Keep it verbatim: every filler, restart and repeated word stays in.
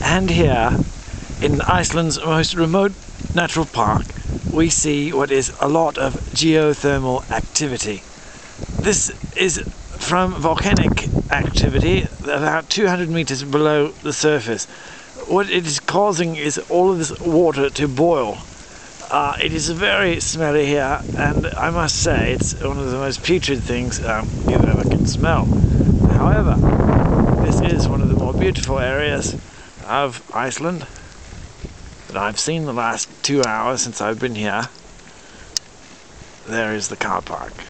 And here, in Iceland's most remote natural park, we see what is a lot of geothermal activity. This is from volcanic activity about two hundred meters below the surface. What it is causing is all of this water to boil. Uh, it is very smelly here, and I must say it's one of the most putrid things um, you ever can smell. However, this is one of the more beautiful areas of Iceland that I've seen the last two hours since I've been here. There is the car park.